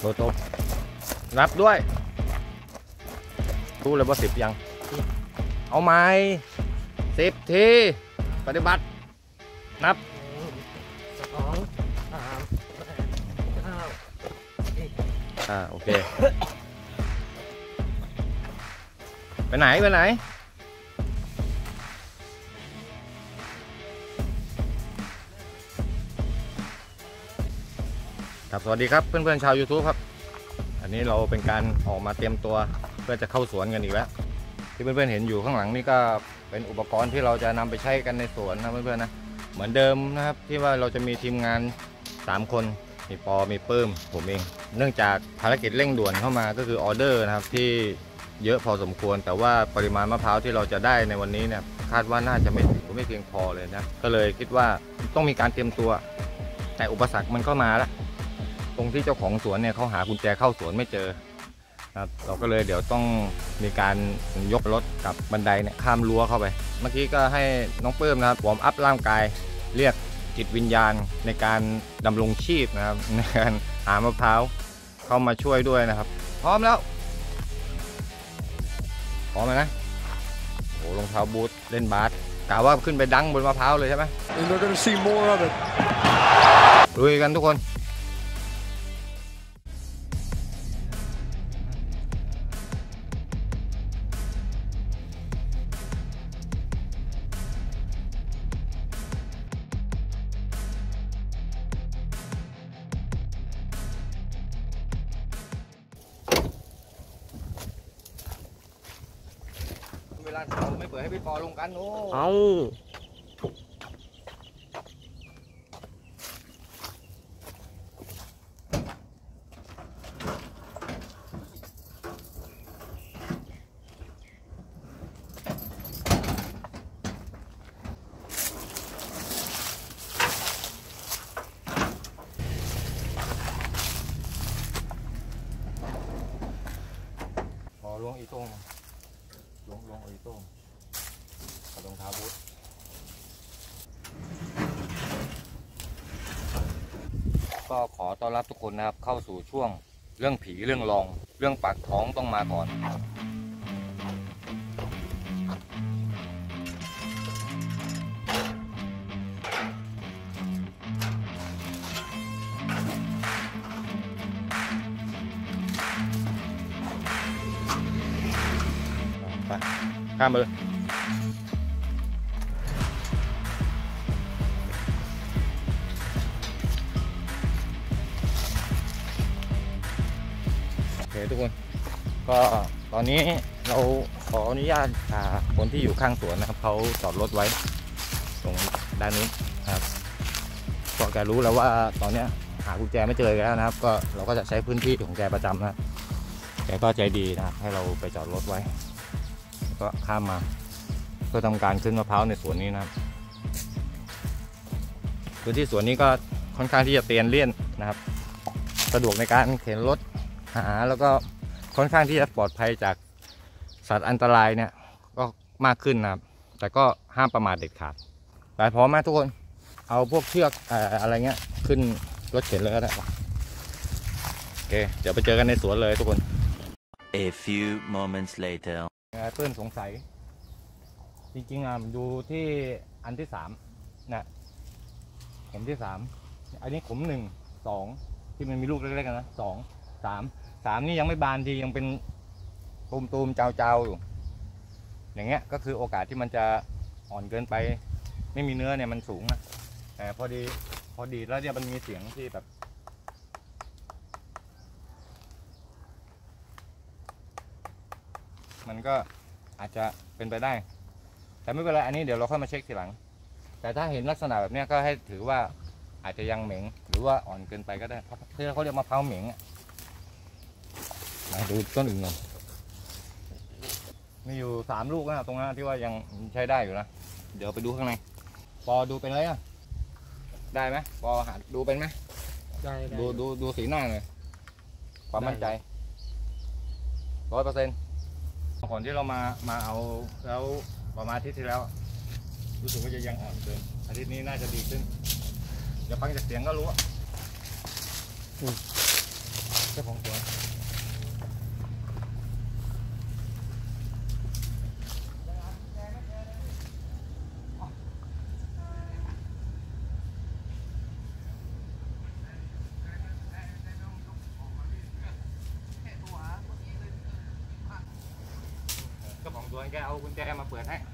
โตนับด้วยรู้เลยว่า10ยังเอาไหม10 ทีปฏิบัตินับ 2 3 4 5 โอเคไปไหนครับสวัสดีครับเพื่อนๆชาว YouTube ครับอันนี้เราเป็นการออกมาเตรียมตัวเพื่อจะเข้าสวนกันอีกแล้วที่เพื่อนๆเห็นอยู่ข้างหลังนี่ก็เป็นอุปกรณ์ที่เราจะนำไปใช้กันในสวนนะเพื่อนๆนะเหมือนเดิมนะครับที่ว่าเราจะมีทีมงาน3 คนมีปอมีปื้มผมเองเนื่องจากภารกิจเร่งด่วนเข้ามาก็คือออเดอร์นะครับที่เยอะพอสมควรแต่ว่าปริมาณมะพร้าวที่เราจะได้ในวันนี้เนี่ยคาดว่าน่าจะไม่เพียงพอเลยนะก็เลยคิดว่าต้องมีการเตรียมตัวแต่อุปสรรคมันก็มาแล้วตรงที่เจ้าของสวนเนี่ยเขาหากุญแจเข้าสวนไม่เจอครับเราก็เลยเดี๋ยวต้องมีการยกรถกับบันไดเนี่ยข้ามรั้วเข้าไปเมื่อกี้ก็ให้น้องปื้มนะครับวอร์มอัพร่างกายเรียกจิตวิญญาณในการดำรงชีพนะครับในการหามะพร้าวเข้ามาช่วยด้วยนะครับพร้อมแล้วพร้อมไหมนะโอ้รองเท้าบูทเล่นบาสกะว่าขึ้นไปดังบนมะพร้าวเลยใช่ไหมลุยกันทุกคนเวลาเราไม่เปิดให้พี่ปอลงกันโอ้เอาพอลงอีโต้งลงอีโต้งกับรองเท้าบูทก็ขอต้อนรับทุกคนนะครับเข้าสู่ช่วงเรื่องผีเรื่องลองเรื่องปากท้องต้องมาก่อนไปข้ามมาเลยโอเคทุกคนก็ตอนนี้เราขออนุญาตคนที่อยู่ข้างสวนนะครับเขาจอดรถไว้ตรงด้านนู้นครับก็แกรู้แล้วว่าตอนนี้หากุญแจไม่เจอแล้วนะครับก็เราก็จะใช้พื้นที่ของแกประจำนะแกก็ใจดีนะครับให้เราไปจอดรถไว้ก็ข้ามมาเพื่อทำการขึ้นมะพร้าวในสวนนี้นะครับพื้นที่สวนนี้ก็ค่อนข้างที่จะเตียนเลี่ยนนะครับสะดวกในการเข็นรถหาแล้วก็ค่อนข้างที่จะปลอดภัยจากสัตว์อันตรายเนี่ยก็มากขึ้นนะครับแต่ก็ห้ามประมาทเด็ดขาดไปพร้อมไหมทุกคนเอาพวกเชือกอะไรเงี้ยขึ้นรถเข็นเลยก็ได้โอเคเดี๋ยวไปเจอกันในสวนเลยทุกคน A few moments later เพื่อนสงสัยจริงๆดูที่อันที่3นะเข็มที่3อันนี้ขุม1 2ที่มันมีลูกเล็กๆกันนะ2 3นี่ยังไม่บานทียังเป็นตูมๆเจ้าๆอยู่อย่างเงี้ยก็คือโอกาสที่มันจะอ่อนเกินไปไม่มีเนื้อเนี่ยมันสูงนะแต่พอดีแล้วเนี่ยมันมีเสียงที่แบบมันก็อาจจะเป็นไปได้แต่ไม่เป็นไรอันนี้เดี๋ยวเราค่อยมาเช็คทีหลังแต่ถ้าเห็นลักษณะแบบนี้ก็ให้ถือว่าอาจจะยังเหม็งหรือว่าอ่อนเกินไปก็ได้เพราะเขาเรียกมะพร้าวเหม็งมาดูต้นอื่นก่อนมีอยู่3 ลูกนะตรงนั้นที่ว่ายังใช้ได้อยู่นะเดี๋ยวไปดูข้างในปอดูเป็นไรอ่ะได้ไหมปอหาดูเป็นไหมได้ดูสีหน้าเลยความมั่นใจ100%ก่อนที่เรามาเอาแล้วประมาณอาทิตย์ที่แล้วรู้สึกว่าจะยังอ่อนเกินอาทิตย์นี้น่าจะดีขึ้นเดี๋ยวฟังจากเสียงก็รู้เจ้าของสวนเจ้าของสวนแกเอากุญแจมาเปิดให้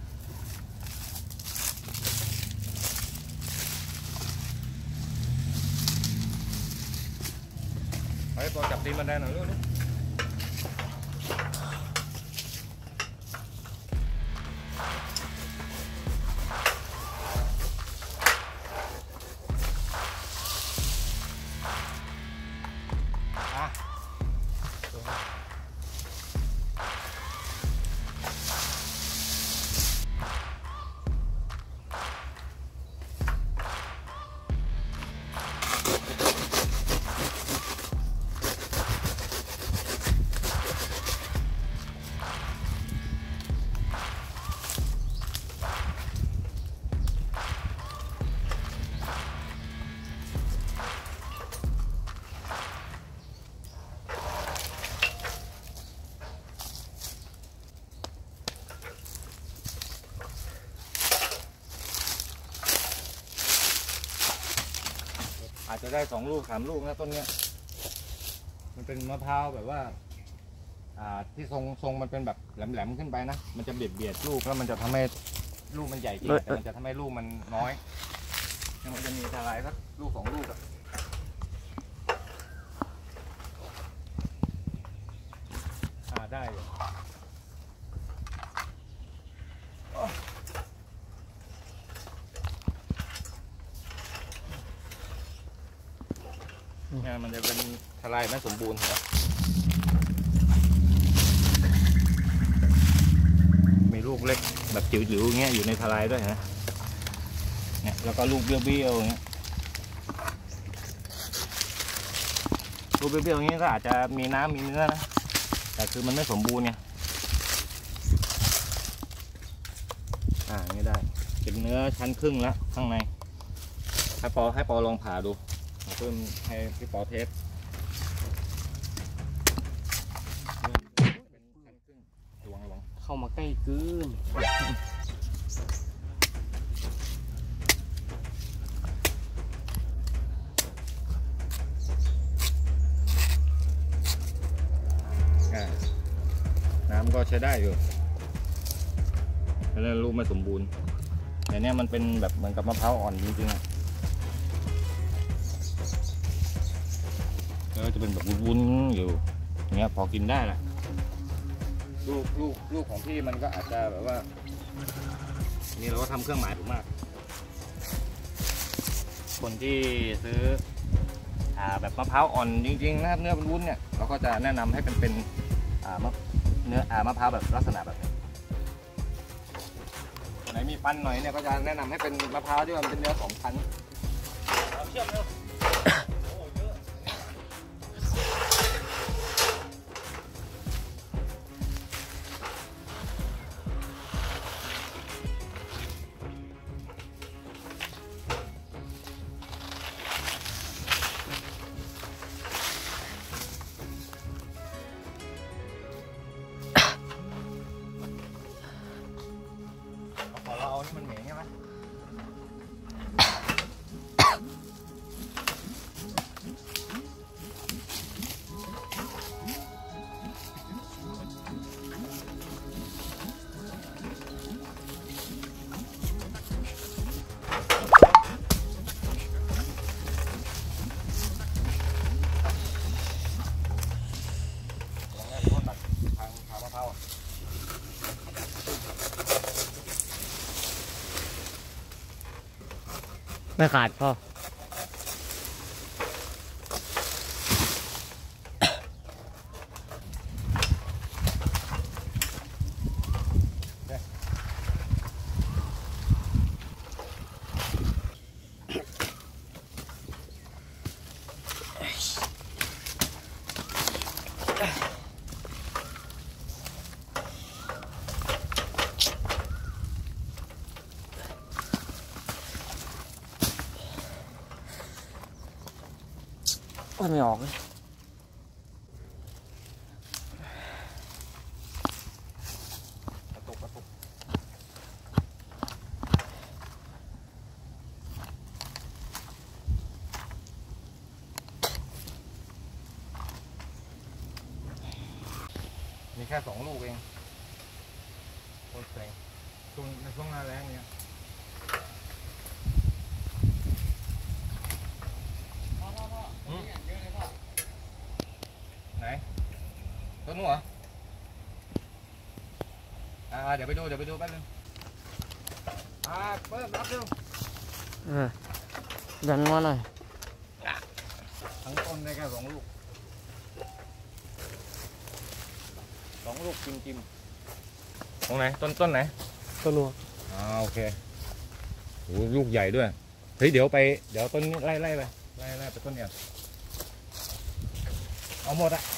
ไอ้ปอจับตีนบันไดหน่อยลูกอาจจะได้2 ลูก 3 ลูกนะต้นเนี้ยมันเป็นมะพร้าวแบบว่าที่ทรงมันเป็นแบบแหลมๆขึ้นไปนะมันจะเบียดลูกแล้วมันจะทำให้ลูกมันใหญ่จริงแต่มันจะทำให้ลูกมันน้อยยังมันจะมีทลายสักลูก 2 ลูกได้อยู่เนี่ยมันจะเป็นทลายไม่สมบูรณ์เหรอมีลูกเล็กแบบจิ๋วๆอย่างเงี้ยอยู่ในทลายด้วยนะเนี่ยแล้วก็ลูกเบี้ยวๆอย่างเงี้ยลูกเบี้ยวๆอย่างเงี้ยก็อาจจะมีน้ำมีเนื้อนะแต่คือมันไม่สมบูรณ์ไงอย่างนี้ได้เป็นเนื้อชั้นครึ่งแล้วข้างในให้ปอลองผ่าดูเพิ่มให้พี่ปอเทสเข้ามาใกล้เกินน้ำก็ใช้ได้อยู่แล้วลูกไม่สมบูรณ์แต่เนี้ยมันเป็นแบบเหมือนกับมะพร้าวอ่อนจริงๆแล้วจะเป็นแบบวุ้นๆอยู่อย่างเงี้ยพอกินได้แหละลูกของพี่มันก็อาจจะแบบว่านี่เราก็ทำเครื่องหมายถูกมากคนที่ซื้อแบบมะพร้าวอ่อนจริงๆนะครับเนื้อเป็นวุ้นเนี่ยเราก็จะแนะนำให้เป็นเนื้อมะพร้าวแบบลักษณะแบบนี้ไหนมีฟันหน่อยเนี่ยก็จะแนะนำให้เป็นมะพร้าวที่มันเป็นเนื้อ2 ชั้นเชื่อมเร็วเรานี่มันเหม็นใช่ไหมไม่ขาดพ่อไม่ออกเลยแค่2 ลูกเองโคตรเซ็งในช่วงหน้าแล้งเนี่ยไหนต้นนู้นเหรอเดี๋ยวไปดูแป๊บนึงเพิ่มรับเร็วดันมาหน่อยทั้งต้นได้แค่2 ลูก2 ลูกจิ้มตรงไหนต้นไหนต้นนัวโอเคโอ้ลูกใหญ่ด้วยเฮ้ยเดี๋ยวต้นนี้ไล่ไปไปต้นเนี้ยเอาหมดอะ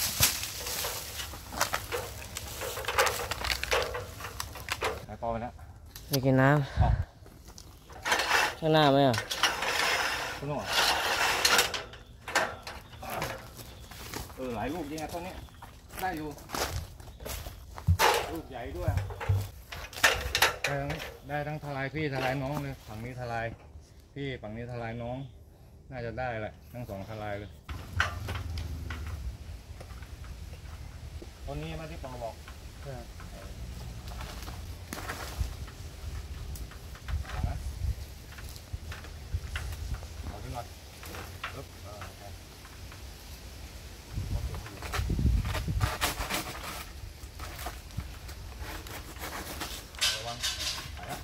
พอไปแล้วไปกินน้ำข้างหน้าไหมอ่ะต้นนู้นหลายลูกจริงอะต้นนี้ได้อยู่ลูกใหญ่ด้วยได้ทั้งทลายพี่ทลายน้องเลยฝั่งนี้ทลายพี่ฝั่งนี้ทลายน้องน่าจะได้แหละทั้ง2 ทลายเลยต้นนี้มาที่ปอบอกเอาขึ้นมาปึ๊บระวังไปแล้ว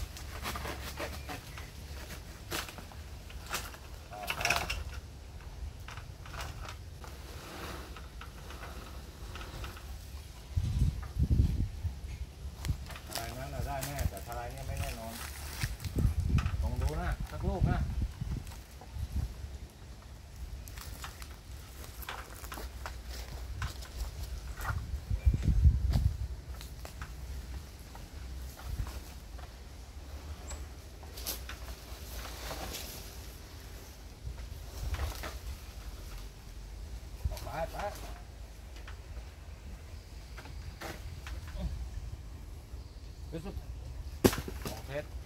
ทลายนั้นเราได้แน่แต่ทลายนี้ไม่แน่นอนลองดูนะสักลูกนะไปรู้สึกของเพชร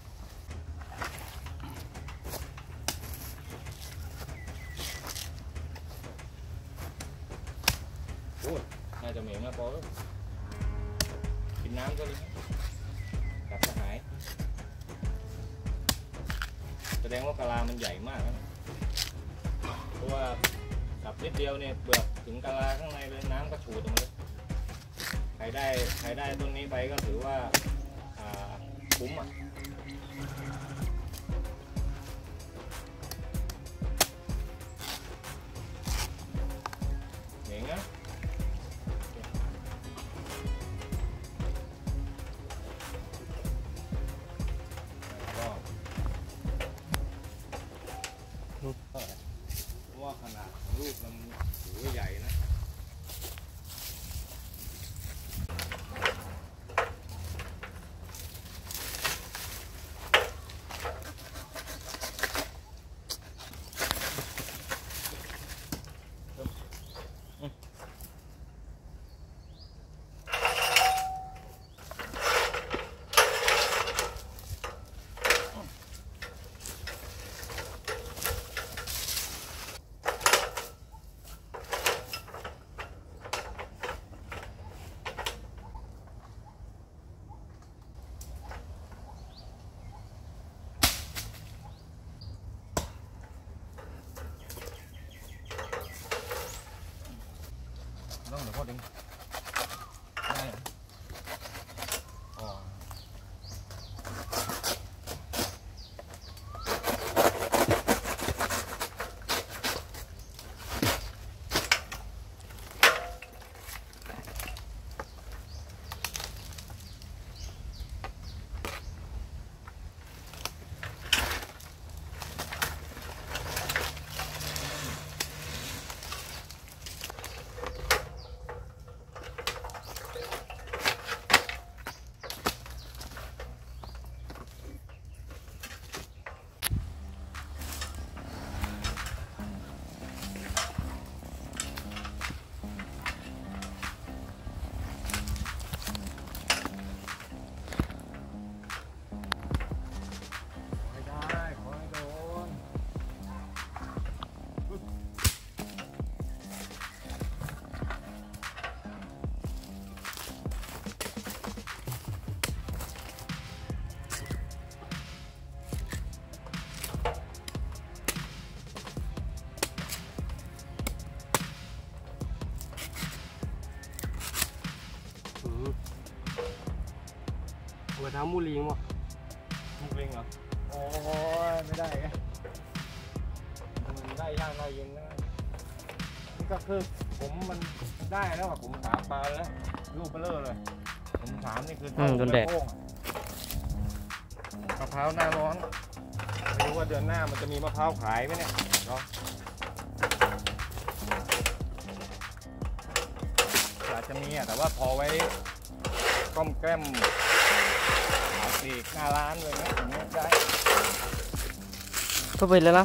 โอ้ยน่าจะเหม็นนะปอกินน้ำก็เลยกลับมาหายแสดงว่ากะลามันใหญ่มากนะเพราะว่ากับนิดเดียวเนี่ยเปลือกถึงกะลาข้างในเลยน้ำก็ฉูดออกมาเลยใครได้ต้นนี้ไปก็ถือว่าคุ้มอ่ะเหม็นนะว่าขนาดลูกมันถือว่าใหญ่นะต้องเดี๋ยวพ่อดึงได้อ๋อเท้ามูลิงวะมุกลิงเหรอโอ้ยไม่ได้ไงมันได้ยากได้เย็นนะนี่ก็คือมันได้แล้วอะผม3 ปลาแล้วลูกเบลอเลยผม3นี่คือโป้งมะพร้าวหน้าร้อนไม่รู้ว่าเดือนหน้ามันจะมีมะพร้าวขายไหมเนี่ยเนาะอาจจะมีแต่ว่าพอไว้ก้อมแก้มขายปลีกหน้าร้านเลยนะอย่างเงี้ยได้ก็ไปแล้วนะ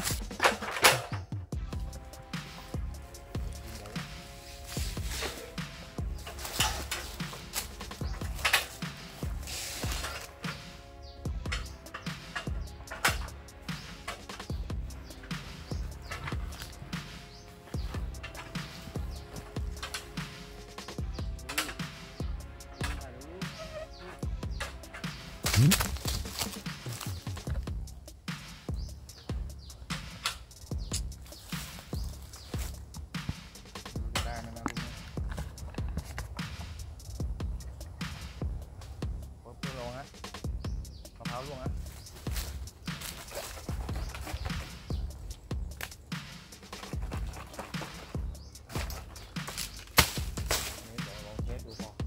ได้ไหมนะลูกนี้ปุ๊บลงนะมะพร้าวลงนะนี่เดี๋ยวลองเทสดูพอ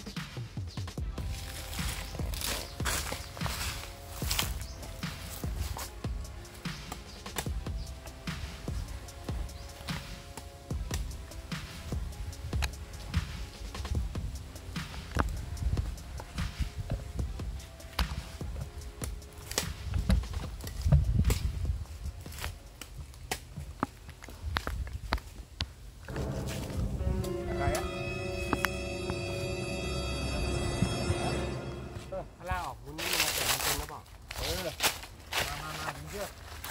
อะไรอ่ะข้างล่างออกคุณนี่มาแต่มันเป็นหรือเปล่ามาถึงเชือก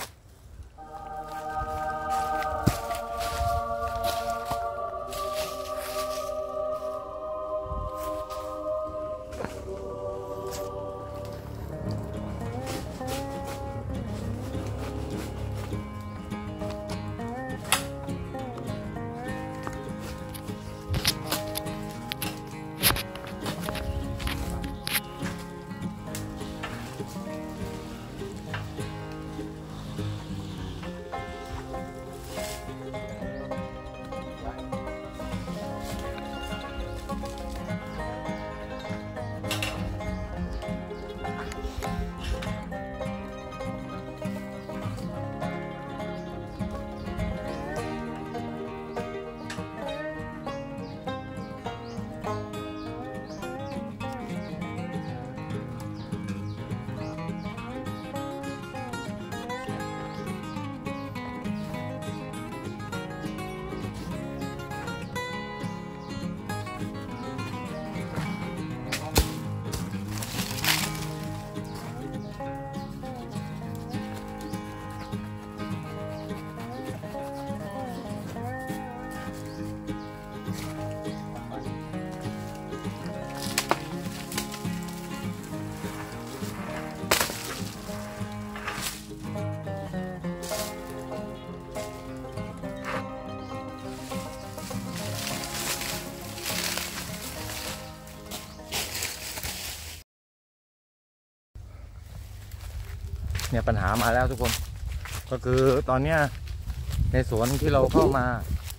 เนี่ยปัญหามาแล้วทุกคนก็คือตอนเนี้ยในสวนที่เราเข้ามา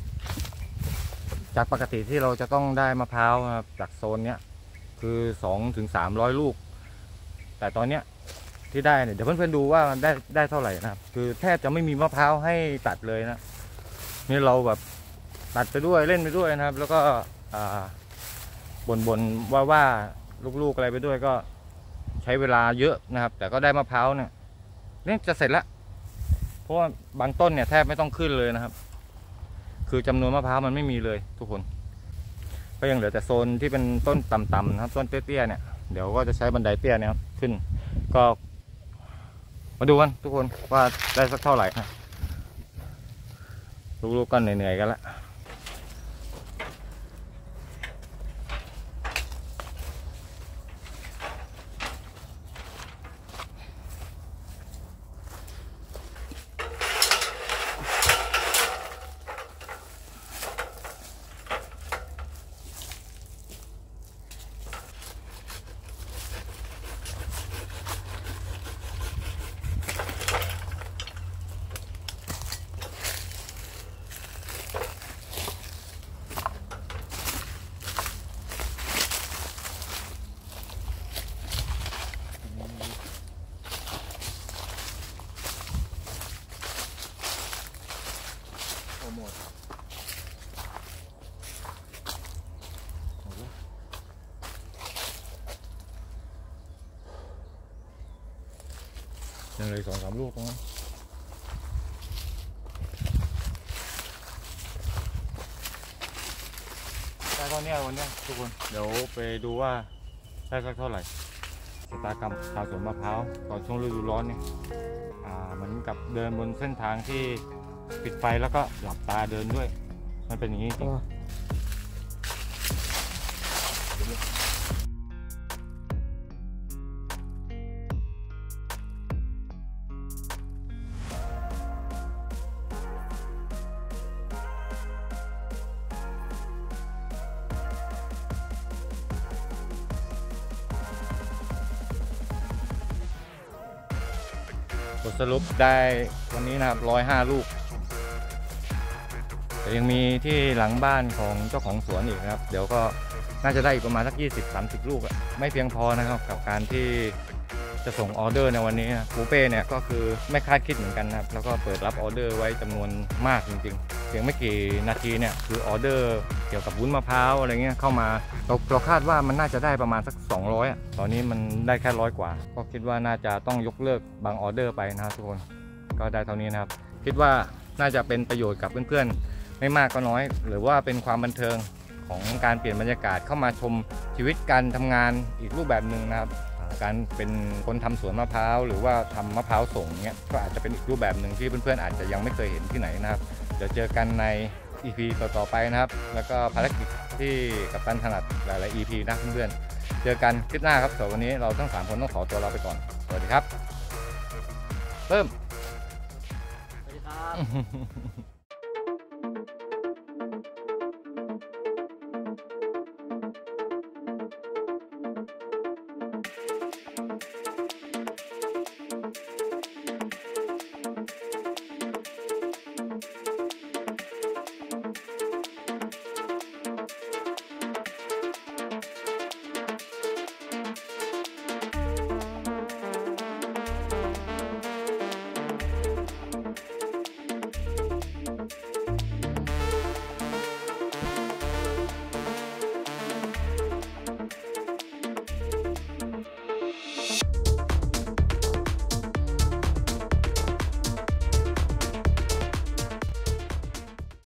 จากปกติที่เราจะต้องได้มะพร้าวนะครับจากโซนเนี้ยคือ200-300 ลูกแต่ตอนเนี้ยที่ได้เนี่ยเดี๋ยวเพื่อนๆดูว่าได้เท่าไหร่นะครับคือแทบจะไม่มีมะพร้าวให้ตัดเลยนะนี่เราแบบตัดไปด้วยเล่นไปด้วยนะครับแล้วก็บ่นว่าลูกๆอะไรไปด้วยก็ใช้เวลาเยอะนะครับแต่ก็ได้มะพร้าวเนี่ยจะเสร็จแล้วเพราะว่าบางต้นเนี่ยแทบไม่ต้องขึ้นเลยนะครับคือจำนวนมะพร้าวมันไม่มีเลยทุกคนก็ยังเหลือแต่โซนที่เป็นต้นต่ำๆนะครับต้นเตี้ยๆเนี่ยเดี๋ยวก็จะใช้บันไดเตี้ยเนี่ยครับขึ้นก็มาดูกันทุกคนว่าได้สักเท่าไหร่นะลูกๆก็เหนื่อยๆกันละยังเลย2-3 ลูกตรงนั้นได้ตอนนี้วันนี้ทุกคนเดี๋ยวไปดูว่าได้สักเท่าไหร่ชะตากรรมชาวสวนมะพร้าวตอนช่วงฤดูร้อนเนี่ยเหมือนกับเดินบนเส้นทางที่ปิดไฟแล้วก็หลับตาเดินด้วยมันเป็นอย่างนี้จริงบทสรุปได้วันนี้นะครับ105 ลูกแต่ยังมีที่หลังบ้านของเจ้าของสวนอีกนะครับเดี๋ยวก็น่าจะได้อีกประมาณสัก20-30 ลูกอะไม่เพียงพอนะครับกับการที่จะส่งออเดอร์ในวันนี้นะปูเป้เนี่ยก็คือไม่คาดคิดเหมือนกันนะครับแล้วก็เปิดรับออเดอร์ไว้จำนวนมากจริงๆเพียงไม่กี่นาทีเนี่ยคือออเดอร์เกี่ยวกับวุ้นมะพร้าวอะไรเงี้ยเข้ามาเราคาดว่ามันน่าจะได้ประมาณสัก200อะตอนนี้มันได้แค่100 กว่าก็คิดว่าน่าจะต้องยกเลิกบางออเดอร์ไปนะครับทุกคนก็ได้เท่านี้นะครับคิดว่าน่าจะเป็นประโยชน์กับเพื่อนๆไม่มากก็น้อยหรือว่าเป็นความบันเทิงของการเปลี่ยนบรรยากาศเข้ามาชมชีวิตการทำงานอีกรูปแบบหนึ่งนะครับการเป็นคนทำสวนมะพร้าวหรือว่าทำมะพร้าวส่งเนี้ยก็อาจจะเป็นอีกรูปแบบหนึ่งที่เพื่อนๆอาจจะยังไม่เคยเห็นที่ไหนนะครับเดี๋ยวเจอกันใน EP ต่อๆไปนะครับแล้วก็ภารกิจที่กัปตันถนัดหลายๆ EP นะเพื่อนๆเจอกันคลิปหน้าครับสำหรับวันนี้เราทั้ง3 คนต้องขอตัวลาไปก่อนสวัสดีครับเริ่มสวัสดีครับ